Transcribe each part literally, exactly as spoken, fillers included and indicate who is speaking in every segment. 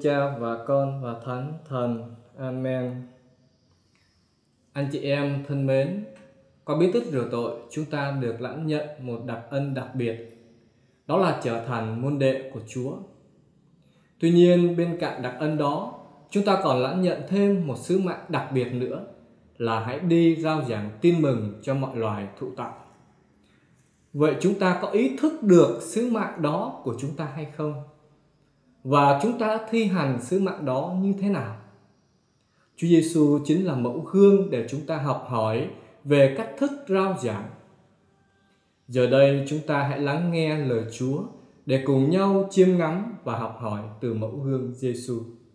Speaker 1: Cha và Con và Thánh Thần. Amen. Anh chị em thân mến, qua bí tích rửa tội, chúng ta được lãnh nhận một đặc ân đặc biệt, đó là trở thành môn đệ của Chúa. Tuy nhiên, bên cạnh đặc ân đó, chúng ta còn lãnh nhận thêm một sứ mạng đặc biệt nữa, là hãy đi rao giảng tin mừng cho mọi loài thụ tạo. Vậy chúng ta có ý thức được sứ mạng đó của chúng ta hay không? Và chúng ta thi hành sứ mạng đó như thế nào? Chúa Giêsu chính là mẫu gương để chúng ta học hỏi về cách thức rao giảng. Giờ đây chúng ta hãy lắng nghe lời Chúa để cùng nhau chiêm ngắm và học hỏi từ mẫu gương Giêsu.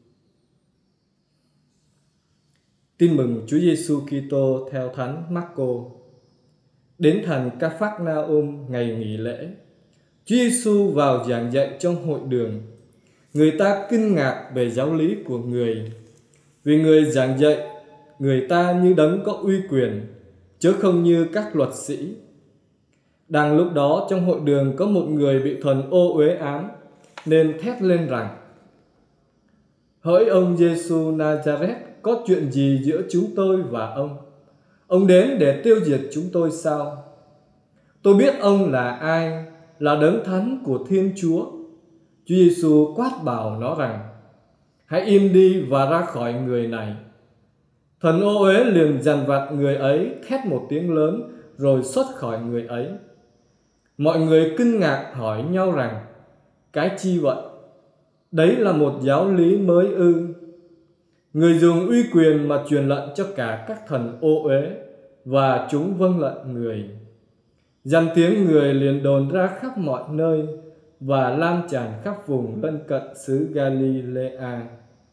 Speaker 1: Tin mừng Chúa Giêsu Kitô theo Thánh Marco. Đến thành Ca-phác-na-um ngày nghỉ lễ, Chúa Giêsu vào giảng dạy trong hội đường. Người ta kinh ngạc về giáo lý của người, vì người giảng dạy người ta như đấng có uy quyền, chứ không như các luật sĩ. Đang lúc đó trong hội đường có một người bị thần ô uế ám, nên thét lên rằng: Hỡi ông Giêsu Nazareth, có chuyện gì giữa chúng tôi và ông? Ông đến để tiêu diệt chúng tôi sao? Tôi biết ông là ai, là đấng thánh của Thiên Chúa. Chúa Giêsu quát bảo nó rằng: Hãy im đi và ra khỏi người này. Thần ô uế liền dằn vặt người ấy, thét một tiếng lớn, rồi xuất khỏi người ấy. Mọi người kinh ngạc hỏi nhau rằng: Cái chi vậy? Đấy là một giáo lý mới ư? Người dùng uy quyền mà truyền lệnh cho cả các thần ô uế, và chúng vâng lệnh người. Dằn tiếng người liền đồn ra khắp mọi nơi và lan tràn khắp vùng lân cận xứ Galilea.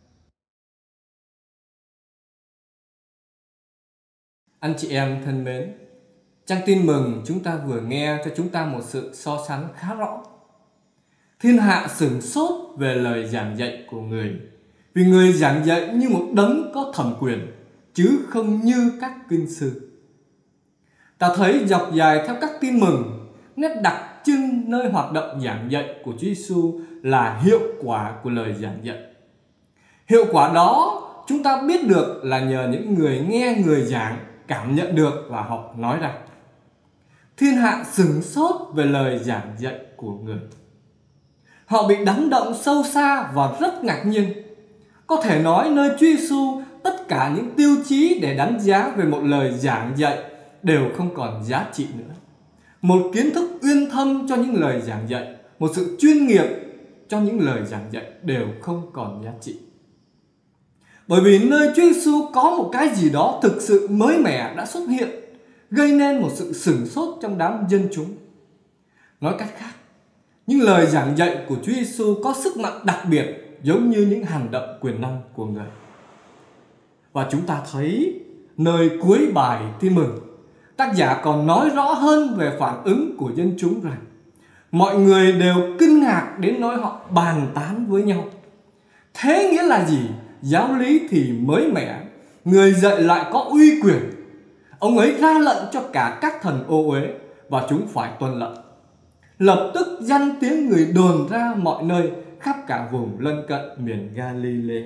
Speaker 1: Anh chị em thân mến, trang tin mừng chúng ta vừa nghe cho chúng ta một sự so sánh khá rõ. Thiên hạ sửng sốt về lời giảng dạy của người, vì người giảng dạy như một đấng có thẩm quyền, chứ không như các kinh sư. Ta thấy dọc dài theo các tin mừng, nét đặc trưng nơi hoạt động giảng dạy của Chúa Giêsu là hiệu quả của lời giảng dạy. Hiệu quả đó chúng ta biết được là nhờ những người nghe người giảng cảm nhận được và họ nói rằng: Thiên hạ sửng sốt về lời giảng dạy của người. Họ bị đánh động sâu xa và rất ngạc nhiên. Có thể nói nơi Chúa Giêsu, tất cả những tiêu chí để đánh giá về một lời giảng dạy đều không còn giá trị nữa. Một kiến thức uyên thâm cho những lời giảng dạy, một sự chuyên nghiệp cho những lời giảng dạy đều không còn giá trị. Bởi vì nơi Chúa Giêsu có một cái gì đó thực sự mới mẻ đã xuất hiện, gây nên một sự sửng sốt trong đám dân chúng. Nói cách khác, những lời giảng dạy của Chúa Giêsu có sức mạnh đặc biệt, giống như những hành động quyền năng của người. Và chúng ta thấy nơi cuối bài tin mừng, tác giả còn nói rõ hơn về phản ứng của dân chúng rằng mọi người đều kinh ngạc đến nỗi họ bàn tán với nhau. Thế nghĩa là gì? Giáo lý thì mới mẻ, người dạy lại có uy quyền. Ông ấy ra lệnh cho cả các thần ô uế và chúng phải tuân lệnh. Lập tức danh tiếng người đồn ra mọi nơi, khắp cả vùng lân cận miền Galilee.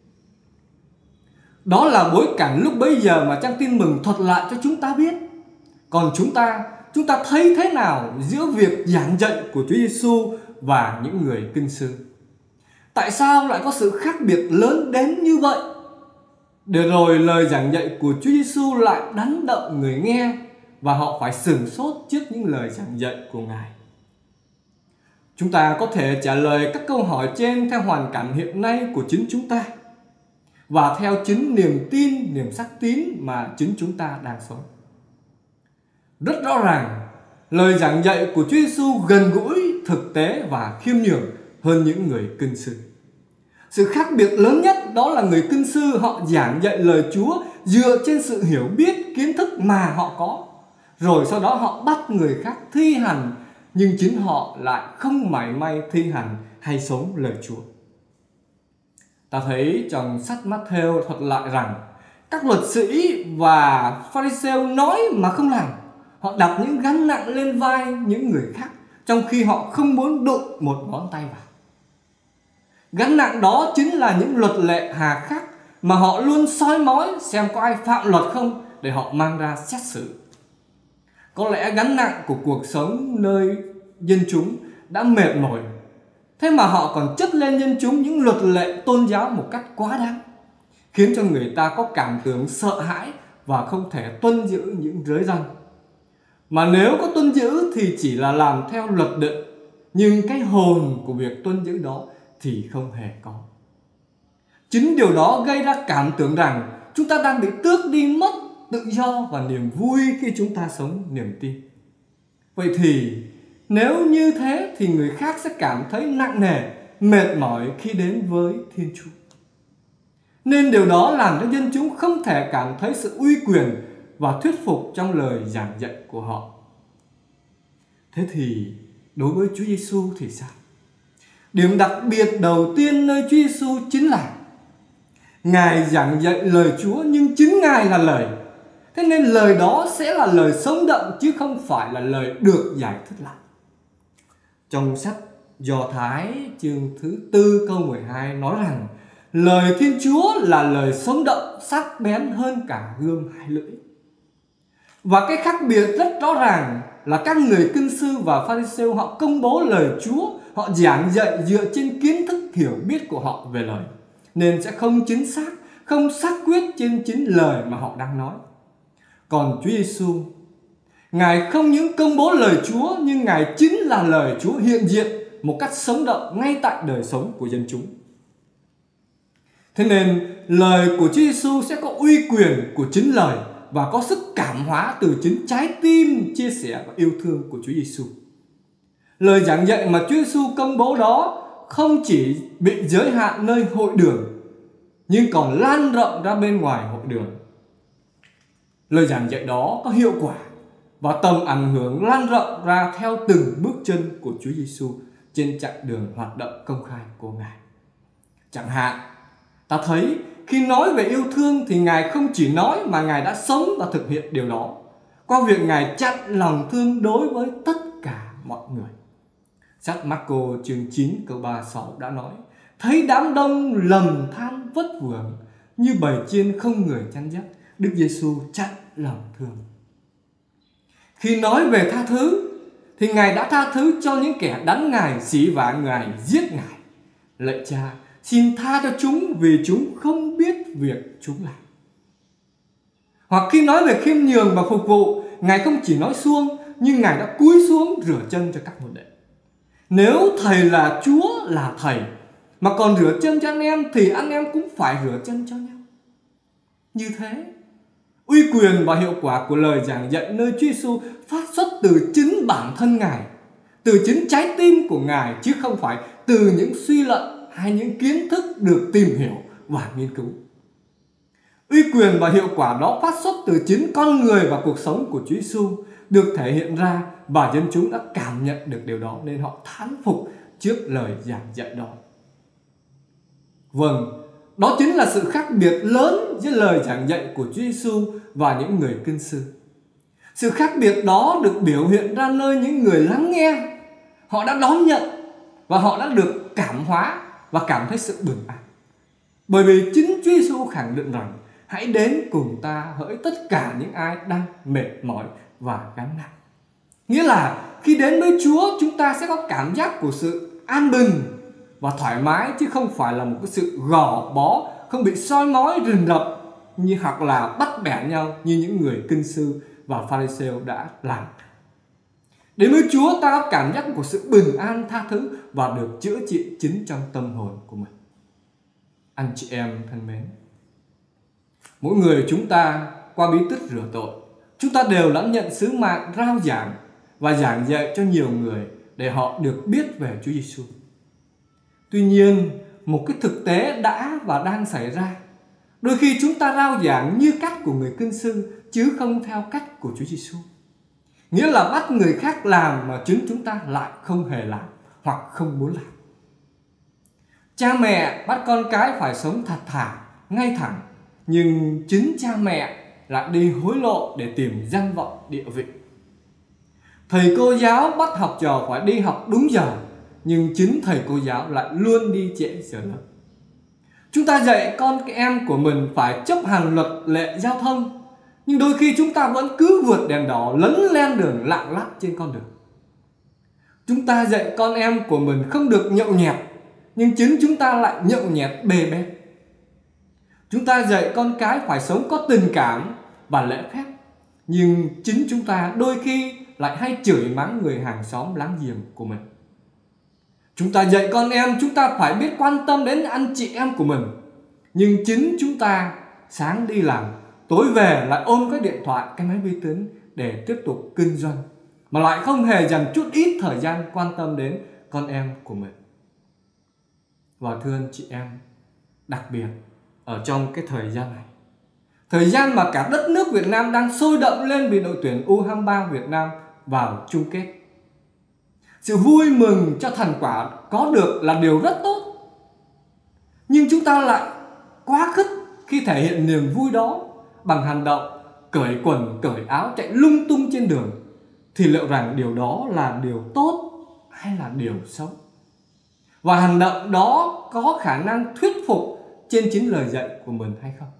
Speaker 1: Đó là bối cảnh lúc bấy giờ mà trang tin mừng thuật lại cho chúng ta biết. Còn chúng ta, chúng ta thấy thế nào giữa việc giảng dạy của Chúa Giêsu và những người kinh sư? Tại sao lại có sự khác biệt lớn đến như vậy? Để rồi lời giảng dạy của Chúa Giêsu lại đánh động người nghe và họ phải sửng sốt trước những lời giảng dạy của Ngài. Chúng ta có thể trả lời các câu hỏi trên theo hoàn cảnh hiện nay của chính chúng ta và theo chính niềm tin, niềm xác tín mà chính chúng ta đang sống. Rất rõ ràng, lời giảng dạy của Chúa Giêsu gần gũi, thực tế và khiêm nhường hơn những người kinh sư. Sự khác biệt lớn nhất đó là người kinh sư họ giảng dạy lời Chúa dựa trên sự hiểu biết, kiến thức mà họ có. Rồi sau đó họ bắt người khác thi hành, nhưng chính họ lại không mảy may thi hành hay sống lời Chúa. Ta thấy trong sách Matthew thuật lại rằng các luật sĩ và Pharisêu nói mà không làm. Họ đặt những gánh nặng lên vai những người khác, trong khi họ không muốn đụng một ngón tay vào. Gánh nặng đó chính là những luật lệ hà khắc mà họ luôn soi mói xem có ai phạm luật không để họ mang ra xét xử. Có lẽ gánh nặng của cuộc sống nơi dân chúng đã mệt mỏi, thế mà họ còn chất lên dân chúng những luật lệ tôn giáo một cách quá đáng, khiến cho người ta có cảm tưởng sợ hãi và không thể tuân giữ những giới răn. Mà nếu có tuân giữ thì chỉ là làm theo luật định, nhưng cái hồn của việc tuân giữ đó thì không hề có. Chính điều đó gây ra cảm tưởng rằng chúng ta đang bị tước đi mất tự do và niềm vui khi chúng ta sống niềm tin. Vậy thì nếu như thế thì người khác sẽ cảm thấy nặng nề, mệt mỏi khi đến với Thiên Chúa. Nên điều đó làm cho dân chúng không thể cảm thấy sự uy quyền và thuyết phục trong lời giảng dạy của họ. Thế thì đối với Chúa Giêsu thì sao? Điểm đặc biệt đầu tiên nơi Chúa Giêsu chính là Ngài giảng dạy lời Chúa, nhưng chính Ngài là lời. Thế nên lời đó sẽ là lời sống động chứ không phải là lời được giải thích lại. Trong sách Do Thái chương thứ tư câu mười hai nói rằng lời Thiên Chúa là lời sống động, sắc bén hơn cả gươm hai lưỡi. Và cái khác biệt rất rõ ràng là các người kinh sư và Pha-ri-sêu họ công bố lời Chúa, họ giảng dạy dựa trên kiến thức hiểu biết của họ về lời, nên sẽ không chính xác, không xác quyết trên chính lời mà họ đang nói. Còn Chúa Giêsu, Ngài không những công bố lời Chúa, nhưng Ngài chính là lời Chúa hiện diện một cách sống động ngay tại đời sống của dân chúng. Thế nên lời của Chúa Giêsu sẽ có uy quyền của chính lời và có sức cảm hóa từ chính trái tim chia sẻ và yêu thương của Chúa Giêsu. Lời giảng dạy mà Chúa Giêsu công bố đó không chỉ bị giới hạn nơi hội đường, nhưng còn lan rộng ra bên ngoài hội đường. Lời giảng dạy đó có hiệu quả và tầm ảnh hưởng lan rộng ra theo từng bước chân của Chúa Giêsu trên chặng đường hoạt động công khai của Ngài. Chẳng hạn, ta thấy khi nói về yêu thương thì Ngài không chỉ nói mà Ngài đã sống và thực hiện điều đó qua việc Ngài chặn lòng thương đối với tất cả mọi người. Sách Marco chương chín câu ba mươi sáu đã nói: thấy đám đông lầm than vất vưởng như bầy chiên không người chăn dắt, Đức Giêsu chặn lòng thương. Khi nói về tha thứ thì Ngài đã tha thứ cho những kẻ đánh Ngài, xỉ vả Ngài, giết Ngài. Lạy Cha, xin tha cho chúng vì chúng không biết việc chúng làm. Hoặc khi nói về khiêm nhường và phục vụ, Ngài không chỉ nói suông, nhưng Ngài đã cúi xuống rửa chân cho các môn đệ. Nếu Thầy là Chúa, là Thầy, mà còn rửa chân cho anh em thì anh em cũng phải rửa chân cho nhau. Như thế, uy quyền và hiệu quả của lời giảng dạy nơi Chúa Giêsu phát xuất từ chính bản thân Ngài, từ chính trái tim của Ngài, chứ không phải từ những suy luận hay những kiến thức được tìm hiểu và nghiên cứu. Uy quyền và hiệu quả đó phát xuất từ chính con người và cuộc sống của Chúa Giêsu được thể hiện ra, và dân chúng đã cảm nhận được điều đó nên họ thán phục trước lời giảng dạy đó. Vâng, đó chính là sự khác biệt lớn giữa lời giảng dạy của Chúa Giêsu và những người kinh sư. Sự khác biệt đó được biểu hiện ra nơi những người lắng nghe. Họ đã đón nhận và họ đã được cảm hóa và cảm thấy sự bình an. Bởi vì chính Chúa Giêsu khẳng định rằng hãy đến cùng ta hỡi tất cả những ai đang mệt mỏi và gánh nặng. Nghĩa là khi đến với Chúa, chúng ta sẽ có cảm giác của sự an bình và thoải mái, chứ không phải là một cái sự gò bó, không bị soi mói rình rập như hoặc là bắt bẻ nhau như những người kinh sư và Pha-ri-sêu đã làm. Đến với Chúa, ta có cảm giác của sự bình an, tha thứ và được chữa trị chính trong tâm hồn của mình. Anh chị em thân mến, mỗi người chúng ta qua bí tích rửa tội, chúng ta đều lãnh nhận sứ mạng rao giảng và giảng dạy cho nhiều người để họ được biết về Chúa Giêsu. Tuy nhiên, một cái thực tế đã và đang xảy ra. Đôi khi chúng ta rao giảng như cách của người kinh sư chứ không theo cách của Chúa Giêsu. Nghĩa là bắt người khác làm mà chính chúng ta lại không hề làm hoặc không muốn làm. Cha mẹ bắt con cái phải sống thật thà, ngay thẳng, nhưng chính cha mẹ lại đi hối lộ để tìm danh vọng địa vị. Thầy cô giáo bắt học trò phải đi học đúng giờ, nhưng chính thầy cô giáo lại luôn đi trễ giờ lớp. Chúng ta dạy con cái em của mình phải chấp hành luật lệ giao thông, nhưng đôi khi chúng ta vẫn cứ vượt đèn đỏ, lấn len đường lạng lách trên con đường. Chúng ta dạy con em của mình không được nhậu nhẹt, nhưng chính chúng ta lại nhậu nhẹt bề bết. Chúng ta dạy con cái phải sống có tình cảm và lễ phép, nhưng chính chúng ta đôi khi lại hay chửi mắng người hàng xóm láng giềng của mình. Chúng ta dạy con em chúng ta phải biết quan tâm đến anh chị em của mình, nhưng chính chúng ta sáng đi làm, tối về lại ôm cái điện thoại, cái máy vi tính để tiếp tục kinh doanh, mà lại không hề dành chút ít thời gian quan tâm đến con em của mình. Và thưa anh chị em, đặc biệt ở trong cái thời gian này, thời gian mà cả đất nước Việt Nam đang sôi động lên vì đội tuyển U hai mươi ba Việt Nam vào chung kết, sự vui mừng cho thành quả có được là điều rất tốt, nhưng chúng ta lại quá khích khi thể hiện niềm vui đó bằng hành động cởi quần cởi áo chạy lung tung trên đường, thì liệu rằng điều đó là điều tốt hay là điều xấu? Và hành động đó có khả năng thuyết phục trên chính lời dạy của mình hay không?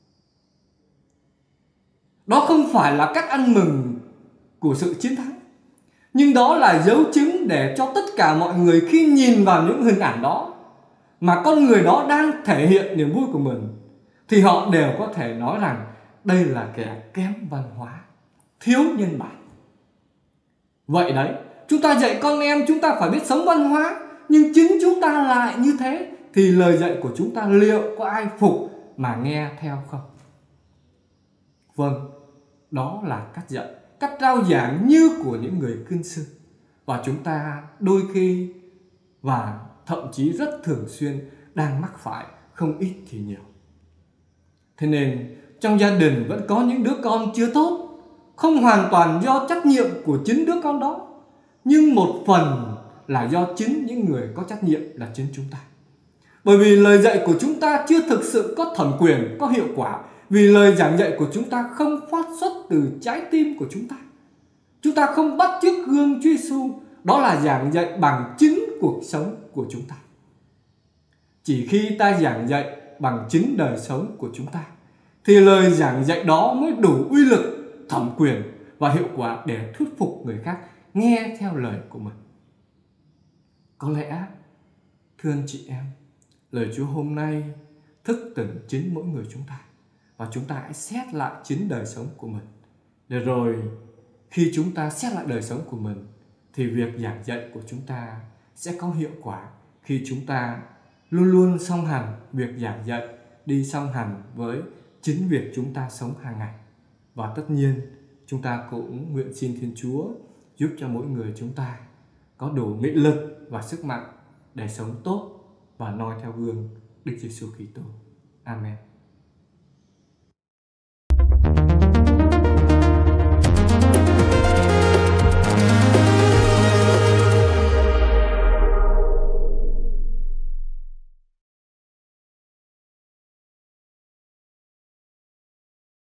Speaker 1: Đó không phải là cách ăn mừng của sự chiến thắng, nhưng đó là dấu chứng để cho tất cả mọi người khi nhìn vào những hình ảnh đó mà con người đó đang thể hiện niềm vui của mình, thì họ đều có thể nói rằng đây là kẻ kém văn hóa, thiếu nhân bản. Vậy đấy, chúng ta dạy con em chúng ta phải biết sống văn hóa, nhưng chính chúng ta lại như thế, thì lời dạy của chúng ta liệu có ai phục mà nghe theo không? Vâng, đó là cách dạy, cách rao giảng như của những người kinh sư. Và chúng ta đôi khi và thậm chí rất thường xuyên đang mắc phải, không ít thì nhiều. Thế nên trong gia đình vẫn có những đứa con chưa tốt, không hoàn toàn do trách nhiệm của chính đứa con đó, nhưng một phần là do chính những người có trách nhiệm là chính chúng ta. Bởi vì lời dạy của chúng ta chưa thực sự có thẩm quyền, có hiệu quả, vì lời giảng dạy của chúng ta không phát xuất từ trái tim của chúng ta. Chúng ta không bắt chước gương Chúa Giêsu, đó là giảng dạy bằng chính cuộc sống của chúng ta. Chỉ khi ta giảng dạy bằng chính đời sống của chúng ta, thì lời giảng dạy đó mới đủ uy lực, thẩm quyền và hiệu quả để thuyết phục người khác nghe theo lời của mình. Có lẽ, thưa anh chị em, lời Chúa hôm nay thức tỉnh chính mỗi người chúng ta, và chúng ta hãy xét lại chính đời sống của mình. Để rồi khi chúng ta xét lại đời sống của mình, thì việc giảng dạy của chúng ta sẽ có hiệu quả khi chúng ta luôn luôn song hành việc giảng dạy đi song hành với chính việc chúng ta sống hàng ngày. Và tất nhiên chúng ta cũng nguyện xin Thiên Chúa giúp cho mỗi người chúng ta có đủ nghị lực và sức mạnh để sống tốt và noi theo gương Đức Giêsu Kitô. Amen.